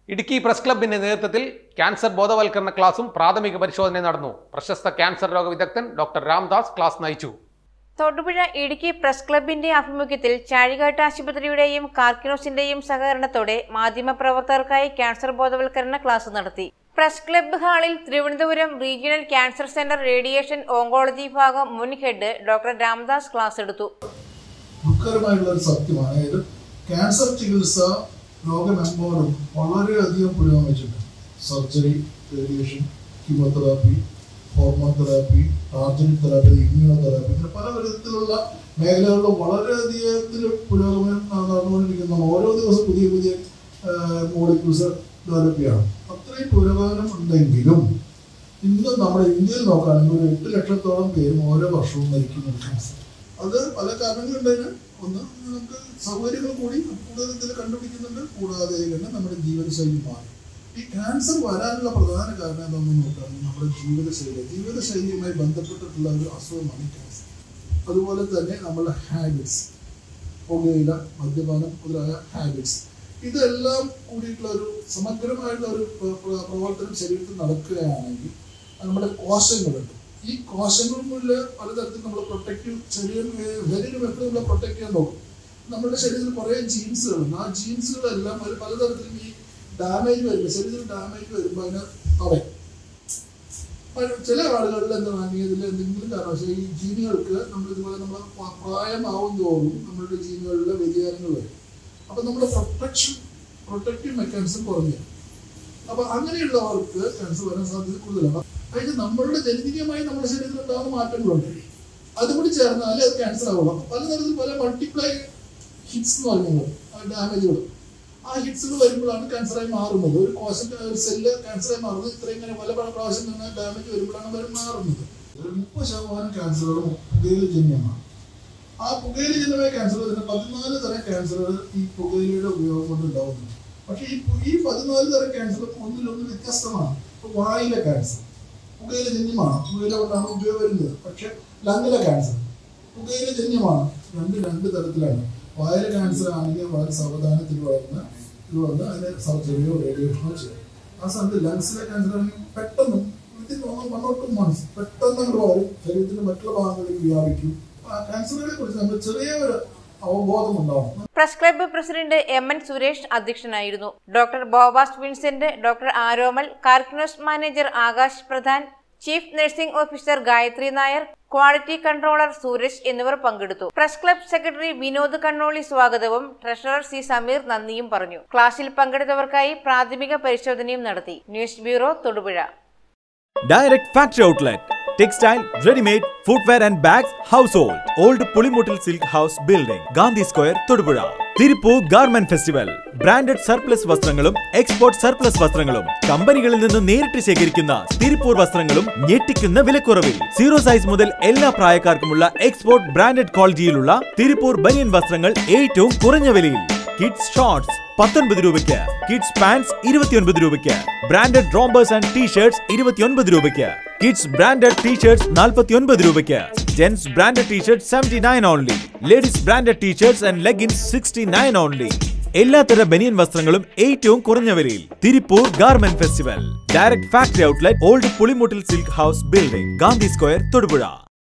Idukki press ക്ലബിന്റെ നേതൃത്വത്തിൽ cancer ബോധവൽക്കരണ ക്ലാസും പ്രാഥമിക പരിശോധനയും നടന്നു. പ്രശസ്ത ക്യാൻസർ രോഗ വിദഗ്ധൻ ഡോക്ടർ രാംദാസ് ക്ലാസ് നയിച്ചു. തൊടുപുഴ ഇടുക്കി പ്രസ് ക്ലബിന്റെ ആഭിമുഖ്യത്തിൽ ചാഴികാട്ട് ആശുപത്രിയുടെയും കാർക്കിനോസിന്റെയും സഹകരണത്തോടെ മാധ്യമപ്രവർത്തകർക്കായി ക്യാൻസർ ബോധവൽക്കരണ ക്ലാസ് നടത്തി. പ്രസ് ക്ലബ്ബ് ഹാളിൽ Thiruvananthapuram regional cancer centre radiation oncology വിഭാഗം മുൻ ഹെഡ് ഡോക്ടർ രാംദാസ് ക്ലാസ് എടുത്തു. ക്യാൻസർ ചികിത്സ ലോകമെമ്പാടും വളരെയധികം പുരോഗമിച്ചിട്ടുണ്ട്. Surgery, radiation, chemotherapy, hormone therapy, target therapy, immunotherapy, ഇങ്ങനെ പല വിധത്തിലുള്ള മേഖലകളിലും വളരെയധികം പുരോഗമനം നടന്നുകൊണ്ടിരിക്കുന്ന ഓരോ ദിവസം പുതിയ പുതിയ മോളിക്യൂൾസ് തെറാപ്പിയാണ്. അത്രയും പുരോഗമനം ഉണ്ടെങ്കിലും ഇന്ന് നമ്മുടെ ഇന്ത്യയിൽ നോക്കുകയാണെങ്കിൽ ഒരു 8 ലക്ഷത്തോളം പേരും ഓരോ വർഷവും മരിക്കുന്നുണ്ട് ക്യാൻസർ. അത് പല കാരണങ്ങളുണ്ടതിന്. ഒന്ന്, നമുക്ക് സൗകര്യങ്ങൾ കൂടി കൂടുതൽ ഇതിൽ കണ്ടുപിടിക്കുന്നുണ്ട്. കൂടാതെ തന്നെ നമ്മുടെ ജീവിതശൈലി മാറി. ഈ ക്യാൻസർ വരാനുള്ള പ്രധാന കാരണം എന്താണെന്ന് നോക്കുകയാണെങ്കിൽ നമ്മുടെ ജീവിതശൈലിയുമായി ബന്ധപ്പെട്ടിട്ടുള്ള ഒരു അസുഖമാണ് ക്യാൻസർ. അതുപോലെ തന്നെ നമ്മുടെ ഹാബിറ്റ്സ്, പുകയില, മദ്യപാനം മുതലായ ഹാബിറ്റ്സ്, ഇതെല്ലാം കൂടിയിട്ടുള്ള ഒരു സമഗ്രമായിട്ടുള്ള ഒരു പ്രവർത്തനം ശരീരത്തിൽ നടക്കുകയാണെങ്കിൽ നമ്മുടെ കോശങ്ങളുണ്ട്. ഈ കോശങ്ങളിലുള്ള പലതരത്തിൽ നമ്മൾ പ്രൊട്ടക്റ്റീവ് ശരീരം എപ്പോഴും നമ്മൾ പ്രൊട്ടക്ട് ചെയ്യാൻ നോക്കും. നമ്മുടെ ശരീരത്തിൽ കുറേ ജീൻസുകളുണ്ട്. ആ ജീൻസുകളെല്ലാം ഒരു പലതരത്തിലും ഈ ഡാമേജ് വരുമ്പോൾ, ശരീരത്തിൽ ഡാമേജ് വരുമ്പോൾ അതിനെ തടയും. ചില ആളുകളിൽ എന്താണെങ്കിൽ ഇതിൽ എന്തെങ്കിലും കാരണവശാൽ ഈ ജീനുകൾക്ക് നമ്മളിതുപോലെ നമ്മൾ പ്രായമാവും തോറും നമ്മളുടെ ജീനുകളിലെ വ്യതിയാനങ്ങൾ വരും. അപ്പം നമ്മുടെ പ്രൊട്ടക്റ്റീവ് മെക്കാനിസം കുറഞ്ഞു. അപ്പം അങ്ങനെയുള്ളവർക്ക് ക്യാൻസർ വരാൻ സാധ്യത കൂടുതലാണ്. അതിന് നമ്മളുടെ ജനിതകമായി നമ്മുടെ ശരീരത്തിൽ ഉണ്ടാകുന്ന മാറ്റങ്ങളുണ്ട്. അതുകൂടി ചേർന്നാലേ അത് ക്യാൻസർ ആവുള്ളൂ. പലതരത്തിൽ പല മൾട്ടിപ്ലൈ ഹിറ്റ്സ് എന്ന് പറയുന്നത് ഡാമേജുകൾ. ആ ഹിറ്റ്സുകൾ വരുമ്പോഴാണ് ക്യാൻസറായി മാറുന്നത്. ഒരു കോശം, ഒരു സെല്ല് ക്യാൻസറായി മാറുന്നത് ഇത്രയും ഇങ്ങനെ പല പ്രാവശ്യം നിന്ന് ഡാമേജ് വരുമ്പോഴാണ് അവർ മാറുന്നത്. 30% ക്യാൻസറുകൾ പുകയിലജന്യമാണ്. ആ പുകയിലജന്യമായ ക്യാൻസറുകൾ 14 തരം ക്യാൻസറുകൾ ഈ പുകയിലയുടെ ഉപയോഗം കൊണ്ട് ഉണ്ടാവുന്നുണ്ട്. പക്ഷേ ഈ 14 തരം ക്യാൻസർ ഒന്നിലൊന്ന് വ്യത്യസ്തമാണ്. ഇപ്പോൾ വായിലെ ക്യാൻസർ പുകയിലജന്യമാണ്, പുകയില കൊണ്ടാണ് ഉപയോഗം വരുന്നത്. പക്ഷെ ലങ്ങിലെ ക്യാൻസർ പുകയിലജന്യമാണ്. രണ്ട് തരത്തിലാണ്. വായിലെ ക്യാൻസർ ആണെങ്കിൽ വളരെ സാവധാനത്തിൽ വന്ന് അതിന് സർജറിയോ റേഡിയേഷനോ ചെയ്യും. ആ സമയത്ത് ലങ്സിലെ ക്യാൻസർ ആണെങ്കിൽ പെട്ടെന്ന് 1 or 2 months പെട്ടെന്ന് അങ്ങോട്ട് വരും, ശരീരത്തിന്റെ മറ്റുള്ള ഭാഗങ്ങളിലേക്ക് വ്യാപിക്കും. ക്യാൻസറുകളെ കുറിച്ച് നമ്മൾ ചെറിയൊരു അവബോധം ഉണ്ടാവും. Press club president MN Suresh അധ്യക്ഷനായിരുന്നു. Doctor Boaz Vincent, doctor Aromal, Karkinos manager Akash Pradhan, chief nursing officer Gayathri Nair, quality controller Sooraj എന്നിവർ പങ്കെടുത്തു. Press club secretary Vinod Kannoli സ്വാഗതവും ട്രഷറർ C സമീർ നന്ദിയും പറഞ്ഞു. ക്ലാസ്സിൽ പങ്കെടുത്തവർക്കായി പ്രാഥമിക പരിശോധനയും നടത്തി. News bureau, Thodupuzha. Direct Factory Outlet, Textile, Ready-Made, Footwear and Bags, Household, Old Pulimutil Silk House Building, Gandhi Square, Thodupuzha. Tiruppur garment festival. Branded surplus വസ്ത്രങ്ങളും എക്സ്പോർട്ട് സർപ്ലസ് വസ്ത്രങ്ങളും കമ്പനികളിൽ നിന്ന് നേരിട്ട് ശേഖരിക്കുന്ന തിരുപ്പൂർ വസ്ത്രങ്ങളും ഞെട്ടിക്കുന്ന വിലക്കുറവിൽ. 0 സൈസ് മുതൽ എല്ലാ പ്രായക്കാർക്കുമുള്ള എക്സ്പോർട്ട് ബ്രാൻഡഡ് ക്വാളിറ്റിയിലുള്ള തിരുപ്പൂർ ബനിയൻ വസ്ത്രങ്ങൾ ഏറ്റവും കുറഞ്ഞ വിലയിൽ. കിഡ്സ് ഷോർട്സ് 19 രൂപയ്ക്ക്, കിഡ്സ് പാൻസ് 29 രൂപയ്ക്ക്, ബ്രാൻഡഡ് റോംബേഴ്സ് ആൻഡ് ടീഷർട്സ് 29 രൂപയ്ക്ക്, കിഡ്സ് ബ്രാൻഡഡ് ടീഷർട്സ് 49 രൂപയ്ക്ക്, gents branded T shirts 79 only, ladies branded T shirts and leggings 69 only. എല്ലാത്തര ബനിയൻ വസ്ത്രങ്ങളും ഏറ്റവും കുറഞ്ഞ വിലയിൽ. Tiruppur garment festival. Direct factory outlet, old Pulimoottil silk house building, Gandhi square, Thodupuzha.